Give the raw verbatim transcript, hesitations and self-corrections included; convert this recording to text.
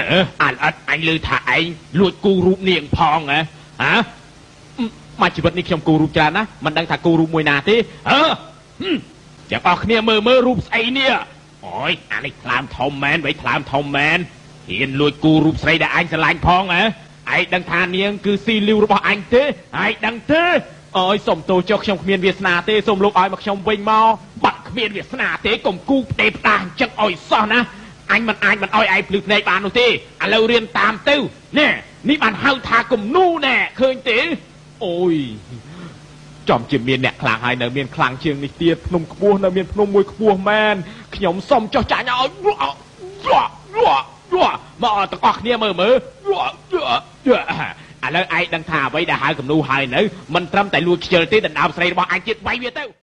อ่านอันลือถ่ายลวดกูรูปเนียงพองเหรอฮะมาชีวิตนี้ខ្ញុំគូរូបច្រើនណាមិនដឹងថាគូរូបមួយណាទេអឺយ៉ាងអស់គ្នាមើលមើលរូបស្អីនេះអូយអានេះថ្លើមធំមែនវៃថ្លើមធំមែនហ៊ានលួចគូរូបស្រីដែលអញស្រឡាញ់ផងហ៎ឯងដឹងថានាងគឺស៊ីលីវរបស់អញទេឯងដឹងទេអូយសុំទោសចុះខ្ញុំគ្មានវាសនាទេសូមលោកឲ្យមកខ្ញុំវិញមកបាត់គ្មានវាសនាទេកុំគូផ្ដេផ្ដាអញ្ចឹងឲ្យសោះណាអញមិនអាចមិនឲ្យឯងភ្លឺភ្នែកបាននោះទេឥឡូវរៀនតាមទៅណែនេះបានហៅថាគំនូណែឃើញទេអូយចំជាមានអ្នកខ្លាំងហើយនៅមានខ្លាំងជាងនេះទៀតភ្នំខ្ពស់នៅមានភ្នំមួយខ្ពស់មែនខ្ញុំសុំចុះចាញ់ឲ្យមកទាំងអស់គ្នាមើលមើលឥឡូវឯងដឹងថាអ្វីដែលហៅគំនូហើយនៅមិនត្រឹមតែលួចខ្ជិលទេដណ្ដើមស្រីរបស់អញទៀតវាយវាទៅ